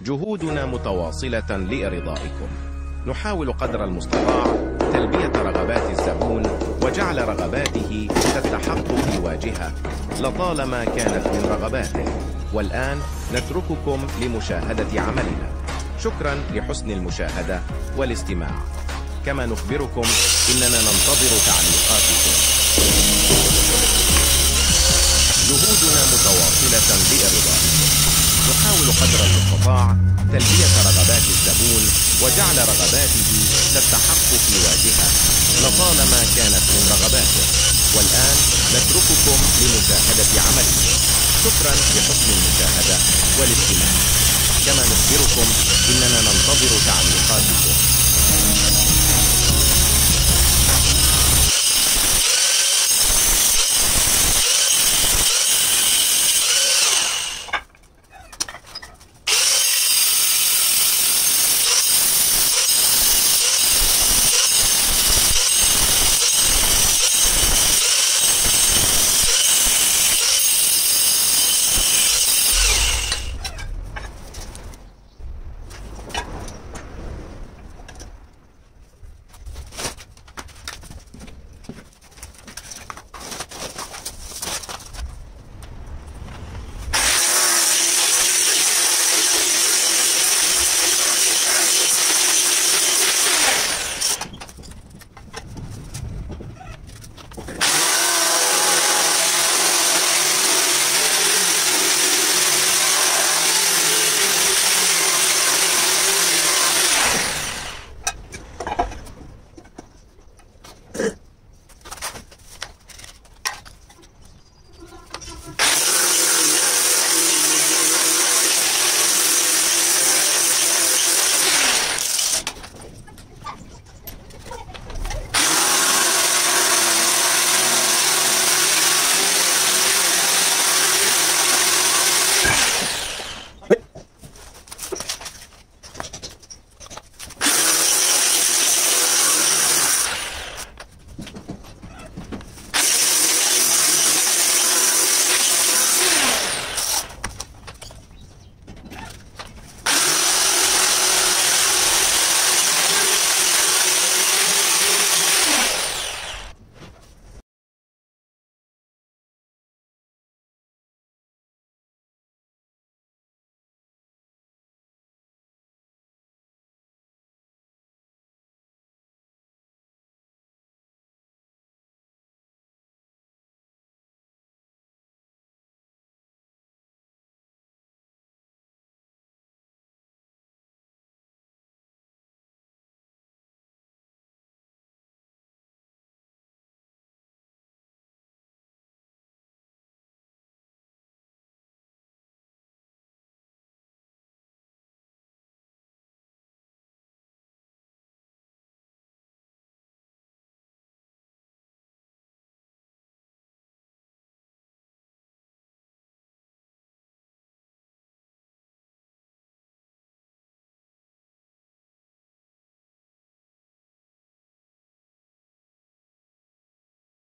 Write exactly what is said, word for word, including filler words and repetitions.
جهودنا متواصلة لإرضائكم. نحاول قدر المستطاع تلبية رغبات الزبون وجعل رغباته تستحق في واجهة لطالما كانت من رغباته. والآن نترككم لمشاهدة عملنا. شكرا لحسن المشاهدة والاستماع، كما نخبركم إننا ننتظر تعليقاتكم. جهودنا متواصلة لإرضائكم. نحاول قدر المستطاع تلبية رغبات الزبون وجعل رغباته تستحق في واجهة لطالما كانت من رغباته. والآن نترككم لمشاهدة عملنا. شكرا لحسن المشاهدة والاستماع، كما نخبركم إننا ننتظر تعليقاتكم.